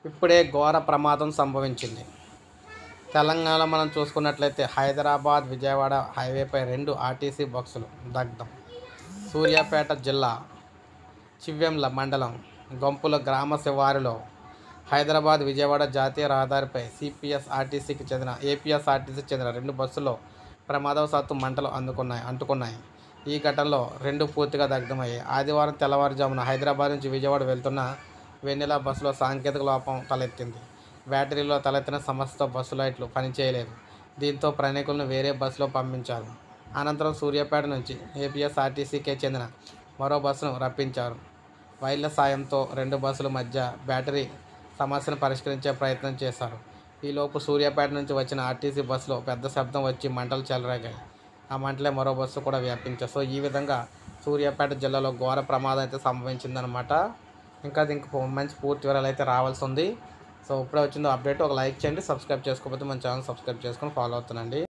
ఇప్పుడే ఘోర ప్రమాదం సంభవించింది. తెలంగాణలో మనం చూసుకున్నట్లయితే హైదరాబాద్ విజయవాడ హైవేపై 2 ఆర్టీసీ బస్సులు దగ్ధం. సూర్యాపేట జిల్లా చివ్వెంల మండలం గొంపుల గ్రామ శివారులో హైదరాబాద్ విజయవాడ జాతీయ రహదారిపై ఏపీఎస్ఆర్టీసీకి చెందిన 2 బస్సుల్లో ప్రమాదవశాత్తు మంటలు అంటుకున్నాయి. ఈ ఘటనలో 2 పూర్తిగా దగ్ధమయ్యాయి. ఆదివారం తెల్లవారుజామున హైదరాబాద్ నుంచి విజయవాడ వెళ్తున్న వెన్నెల బస్సులో సాంకేతిక లోపం తలెత్తింది. బ్యాటరీలో తలెత్తిన సమస్యతో బస్సు లైట్లు పనిచేయలేదు. దీంతో ప్రయాణికులను వేరే బస్సులో పంపించారు. అనంతరం సూర్యాపేట నుంచి ఏపీఎస్ఆర్టీసీకి చెందిన మరో బస్సును రప్పించారు. వైర్ల సాయంతో 2 బస్సుల మధ్య బ్యాటరీ సమస్యను పరిష్కరించే ప్రయత్నం చేశారు. ఈలోపు సూర్యాపేట నుంచి వచ్చిన ఆర్టీసీ బస్సులో పెద్ద శబ్దం వచ్చి మంటలు చెలరేగాయి. ఆ మంటలే మరో బస్సు కూడా వ్యాపించాయి. సో ఈ విధంగా సూర్యాపేట జిల్లాలో ఘోర ప్రమాదం అయితే సంభవించిందనమాట. ఇంకా దీనికి మంచి పూర్తి వివరాలు అయితే రావాల్సి ఉంది. సో ఇప్పుడే వచ్చిందో అప్డేట్ ఒక లైక్ చేయండి. సబ్స్క్రైబ్ చేసుకోకపోతే మన ఛానల్ సబ్స్క్రైబ్ చేసుకొని ఫాలో అవుతానండి.